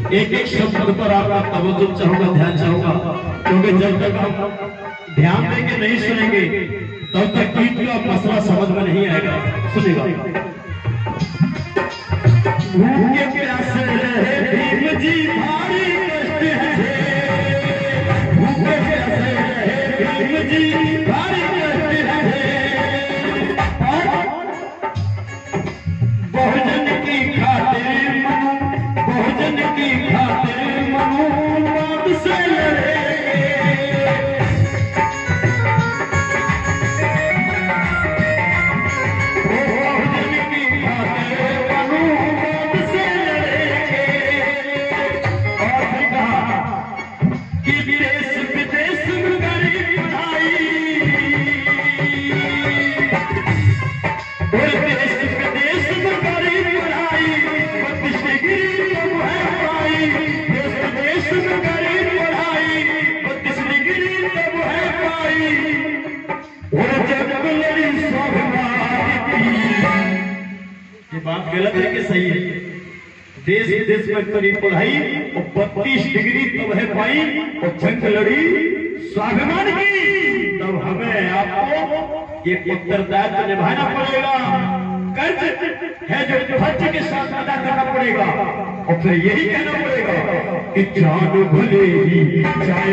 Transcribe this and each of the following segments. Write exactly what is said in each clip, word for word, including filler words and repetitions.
एक एक शब्द पर आपका तवज्जो चाहूंगा, ध्यान चाहूंगा, क्योंकि जब तक हम ध्यान देके नहीं सुनेंगे तब तक गीत का मसला समझ में नहीं आएगा। सुनिएगा। भूखे प्यासे रहे भीम जी भारी कष्ट है, भूखे प्यासे रहे भीम जी भारी कष्ट है, बहुजन की खातिर बहुजन की खातिर मनुवाद से लड़ेंगे, बहुजन की खातिर मनुवाद से लड़ेंगे। और भी कहा कि देश विदेश में गरीब पढ़ाई, देश विदेश में गरीब पढ़ाई, बत्तीस डिग्री तब है पाई, देश विदेश में गरीब पढ़ाई, बत्तीस डिग्री तब है पाई, और जब लड़ी स्वाभिमान की। ये बात गलत है कि सही है? देश विदेश में करीब पढ़ाई और बत्तीस डिग्री तब है पाई, और जंग लड़ी स्वाभिमान की। तब हमें आपको ये उत्तरदायित्व निभाना पड़ेगा, कर्ज है जो फर्ज के साथ अदा करना पड़ेगा, और फिर यही कहना पड़ेगा कि जान भले ही चाहे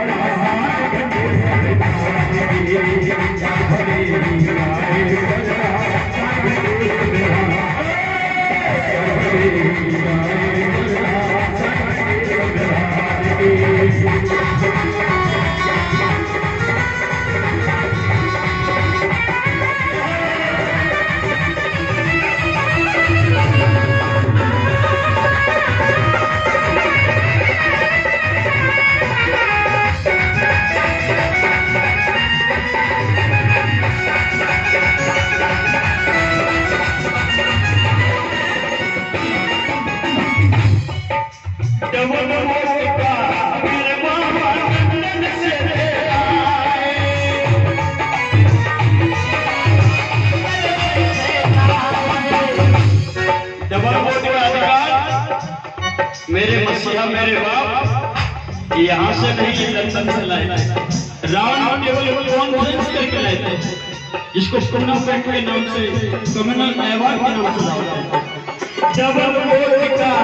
मेरे मसीहा मेरे बाप यहाँ से नहीं लंदन से लाए थे, राउंड टेबल कॉन्फ्रेंस करके लाए थे, जिसको टूर्नामेंट के नाम से कम्युनल अवार्ड के नाम से लाया था। जब वो का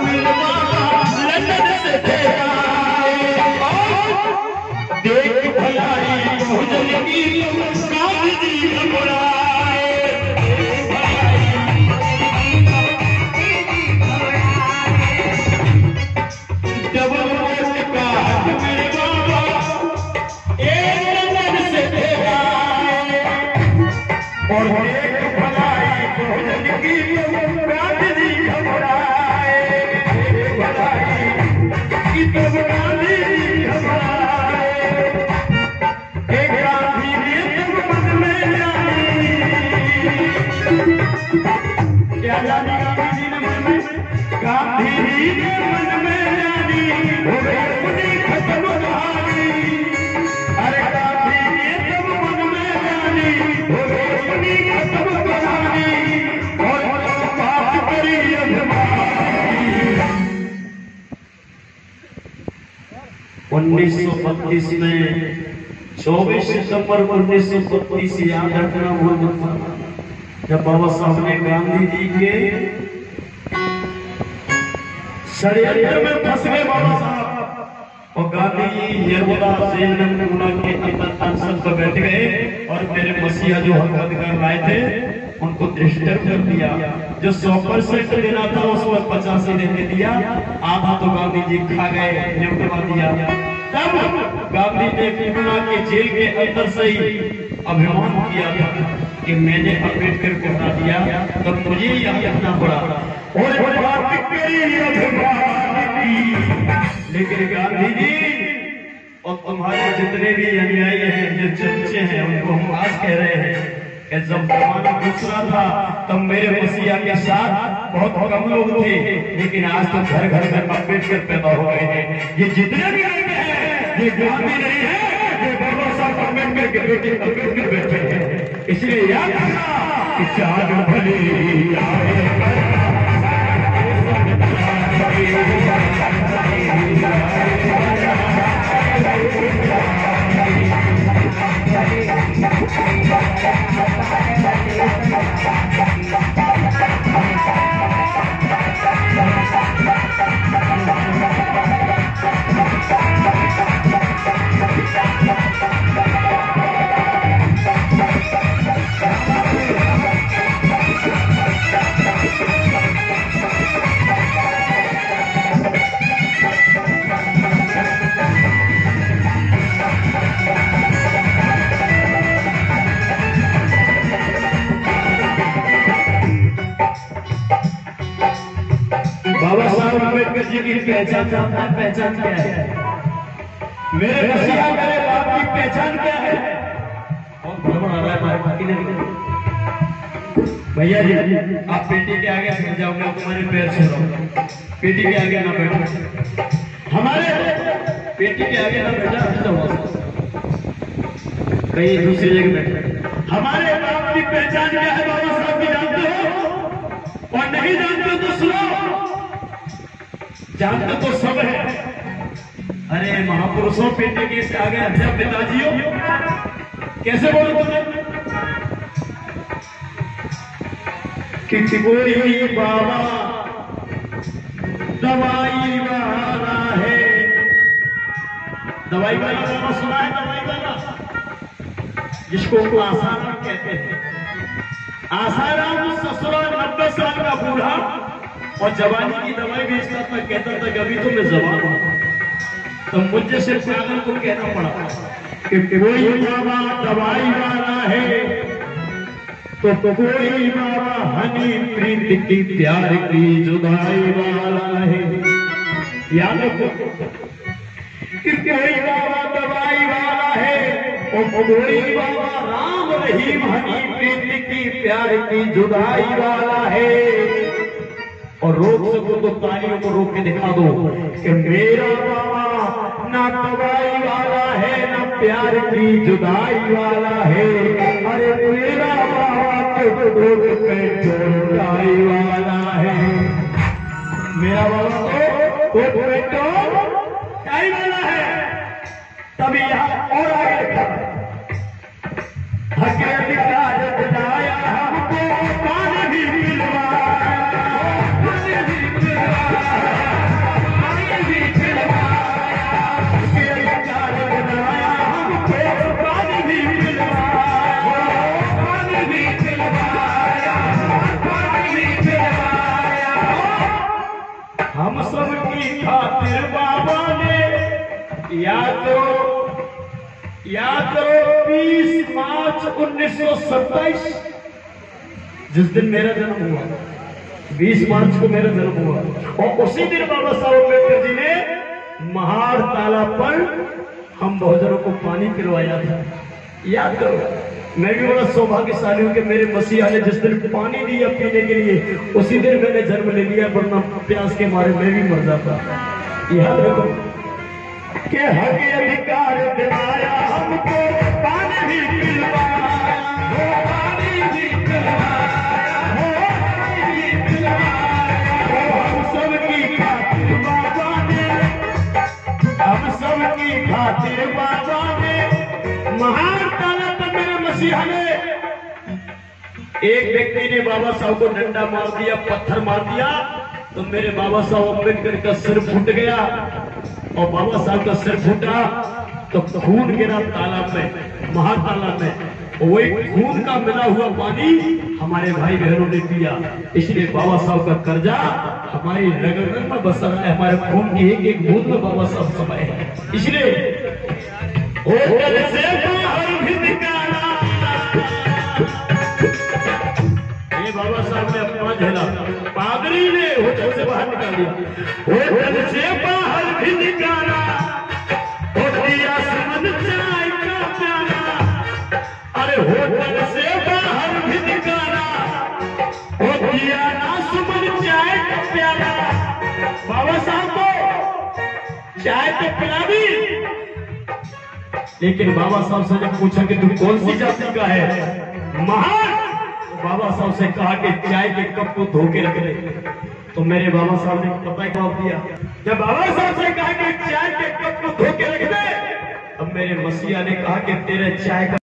लंदन से थे देख भलाई बहुजन की गांधी जी बुलाए, और एक भलाई बहुजन की गांधी जी घबराए, भलाई की तो गांधी जी घबराए, एक गांधी ने तब मन में जानी, क्या जानी गांधी जी ने मन में, गांधी जी ने मन में जानी, हो गई अपनी खत्म कहानी, अरे गांधी ने तब मन में जानी, हो गई अपनी खत्म कहानी, और बात करी उन्नीस सौ बत्तीस में चौबीस सितंबर उन्नीस सौ बत्तीस याद रखना हुआ जब बाबा साहब ने गांधी जी के षड्यंत्र में फंस गए बाबा साहब, और गांधी जी यमुना जेल के अंदर अनशन पर बैठ गए, और मेरे मसीहा जो हक अधिकार लाए थे उनको डिस्टर्ब कर दिया। जो सौ परसेंट देना था उसमें पचासी देने दिया, आधा तो गांधी जी खा गए, निपटवा दिया। तब गांधी ने यमुना के जेल के अंदर से ही अभिमान किया था कि मैंने अम्बेडकर को हटा दिया, तब मुझे यह कहना पड़ा और बात करी अभिमान की। लेकिन गांधी जी और तुम्हारे जितने भी अनुयायी हैं, जो चमचे हैं, उनको हम आज कह रहे हैं कि जब जमाना दूसरा था तब मेरे मसीहा के साथ बहुत कम लोग थे, लेकिन आज तो घर घर में अम्बेडकर पैदा हो गए हैं। ये जितने भी आए हैं ये गांधी नहीं है, ये बाबा साहब अम्बेडकर के बेटे अम्बेडकर बैठे हैं। इसलिए याद रखना कि चार भले आए बाबा साहब अम्बेडकर जी की पहचान जानता है? पहचान क्या है? मेरे मसीहा मेरे बाप की पहचान क्या है? कौन भ्रमण आ रहा है हमारे बाकी नहीं? भैया जी आप पेटी के आगे हट जाओ, मैं तुम्हारे पैर छू रहा हूँ। पेटी के आगे ना बैठो, हमारे पेटी के आगे ना बैठा, हट जाओ कहीं दूसरी जगह बैठे। हमारे बाप की पहचान क्या है बाबा साहब की जानते हो? और नहीं जानते हो तो सुनो, जानते तो सब है। अरे महापुरुषों पेटी के आगे हट जाओ। पिताजियों कैसे बोलो तुम्हें कि कोई बाबा दवाई वाला है? दवाई वाला बाबा सुना है? दवाई वाला जिसको आसाराम कहते हैं। आसाराम ससुरा नब्बे साल का बूढ़ा और जवानी की दवाई बेचता था। कहता था कि अभी तो मैं जवान हूं। तो मुझे से पागल को कहना पड़ा कि कोई बाबा दवाई वाला है तो कोई बाबा हनी प्रीत की प्यार की जुदाई वाला है। याद रखो कि कोई बाबा दवाई वाला है और कोई बाबा राम रहीम हनी प्रीत की प्यार की जुदाई वाला है। और रोक सको तो तालियों को रोक के दिखा दो कि मेरा बाबा ना दवाई वाला है ना प्यार की जुदाई वाला है। अरे मेरा बाबा जुदाई वाला है। मेरा बाबा तो जुदाई वाला है। तभी यहाँ और आगे लिखा हकीकत दिलाया हमको पानी भी पिलवाया, पानी भी पिलवाया, पानी भी पिलवाया, हकीकत दिलाया हमको पानी भी पिलवाया, पानी भी पिलवाया, पानी भी पिलवाया। हम सब की खातिर बाबा ने याद करो याद करो बीस मार्च उन्नीस सौ सत्ताईस जिस दिन मेरा जन्म हुआ, बीस मार्च को मेरा जन्म हुआ। और उसी दिन बाबा साहब अम्बेडकर जी ने महार तालाब पर हम बहुजनों को पानी पिलवाया था। याद करो। मैं भी बड़ा सौभाग्यशाली हूं कि मेरे मसीहा ने जिस दिन पानी दिया पीने के लिए उसी दिन मैंने जन्म ले लिया, वरना प्यास के मारे मैं भी मर जाता। याद रखो के हक अधिकार दिलाया हमको पानी भी पिलवाया, वो पानी भी पिलवाया, वो पानी भी पिलवाया। हम सब की खातिर बाबा ने, हम सब की खातिर बाबा ने महान तालाब पर मेरे मसीहा ने। एक व्यक्ति ने बाबा साहब को डंडा मार दिया, पत्थर मार दिया, तो मेरे बाबा साहब अम्बेडकर का सिर फूट गया। और बाबा साहब का सिर फूटा तो खून गिरा तालाब में, महातालाब में। वही खून का मिला हुआ पानी हमारे भाई बहनों ने पिया। इसलिए बाबा साहब का कर्जा हमारी रग रग में बसा है, हमारे खून की एक एक बूंद में बाबा साहब समाये हैं। इसलिए होटल से बाहर भी निकाला, ये बाबा साहब ने अपना झेला, पादरी ने होटल से बाहर निकाल दिया। होटल से बाहर भी निकाला, दिया सुमन चाय का प्याला। अरे होटल से बाहर भी निकाला, दिया ना सुमन चाय का प्याला। बाबा साहब को चाय तो पिला दी, लेकिन बाबा साहब से जब पूछा कि तुम कौन सी जाति का है महान, बाबा साहब से कहा कि चाय के कप को धो के रख ले। तो मेरे बाबा साहब ने पता जवाब दिया, जब बाबा साहब से कहा कि चाय के कप को धो के रख दे, अब मेरे मसीहा ने कहा कि तेरे चाय का